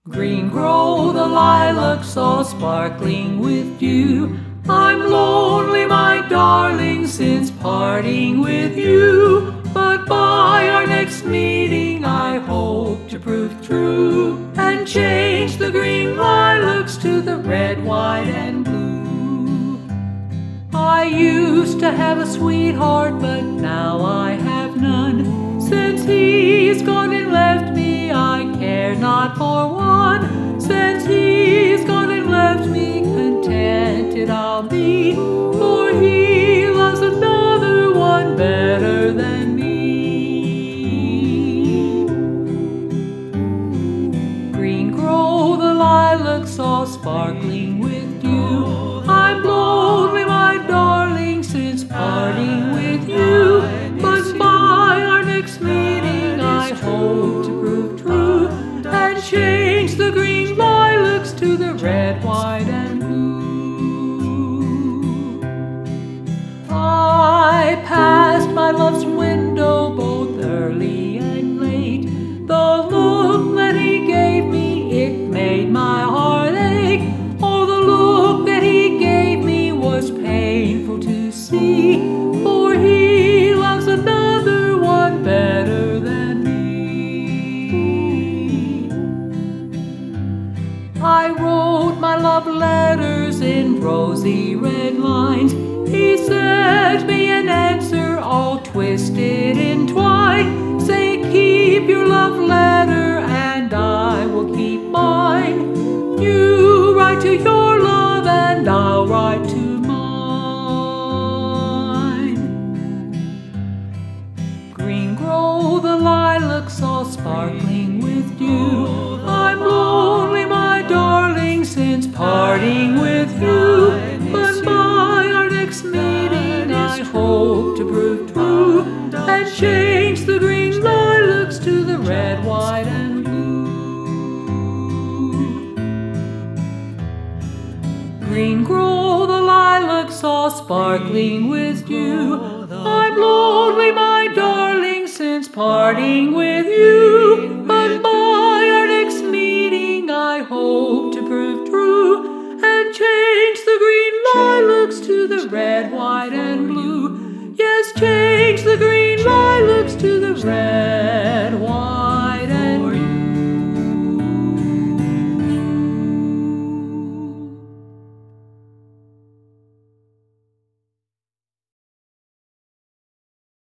Green grow the lilacs all sparkling with dew. I'm lonely, my darling, since parting with you. But by our next meeting I hope to prove true and change the green lilacs to the red, white, and blue. I used to have a sweetheart, but now I have none. Since he's gone and left me, I care not for one. Since he's gone and left me, contented I'll be, for he loves another one better than me. Green grow the lilacs all sparkling with dew. I'm lonely, my darling, since parting with you. But by our next meeting I hope to prove true and change the green lilacs to the red, white, and blue. I passed my love's window both early and late. The look that he gave me, it made my heart ache. Oh, the look that he gave me was painful to see, for he loves another one better than me. I wrote my love letters in rosy red lines. He sent me an answer all twisted in twine. Say, keep your love letter and I will keep mine. You write to your love and I'll write to mine. Green grow the lilacs all sparkling with dew. I'm lonely, my darling, since parting with you. But by our next meeting I hope to prove true and change the green lilacs to the red, white, and blue. Green grow the lilacs all sparkling with dew. I'm lonely, my darling, since parting with you. But by our next meeting I hope to prove true and change the green lilacs to the red, white, and blue. Yes, change the green lilacs to the red,